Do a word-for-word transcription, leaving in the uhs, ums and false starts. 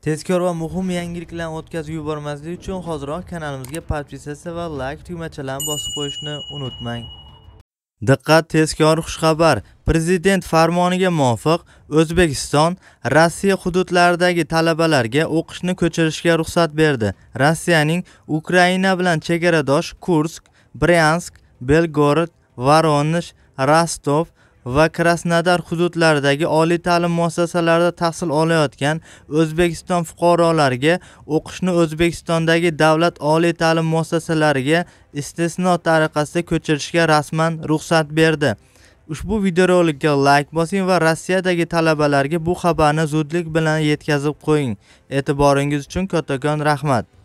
Tezkor va muhim yangiliklarni o'tkazib yubormaslik uchun hoziroq kanalimizga podpisatsiya va like tugmachalarini bosib qo'yishni unutmang. Diqqat, tezkor xushxabar! Prezident farmoniga muvofiq O'zbekiston Rossiya hududlaridagi talabalarga o'qishni ko'chirishga ruxsat berdi. Rossiyaning Ukraina bilan chegaradosh Kursk, Bryansk, Belgorod, Voronoj, Rostov va Krasnodar hududlaridagi oliy ta'lim muassasalarida tahsil olayotgan O'zbekiston fuqarolariga o'qishni O'zbekistondagi davlat oliy ta'lim muassasalariga istisno tariqasida ko'chirishga rasman ruxsat berdi. Ushbu videorolikka like bosing va Rossiyadagi talabalarga bu xabarni zudlik bilan yetkazib qo'ying. E'tiboringiz uchun kattakon rahmat.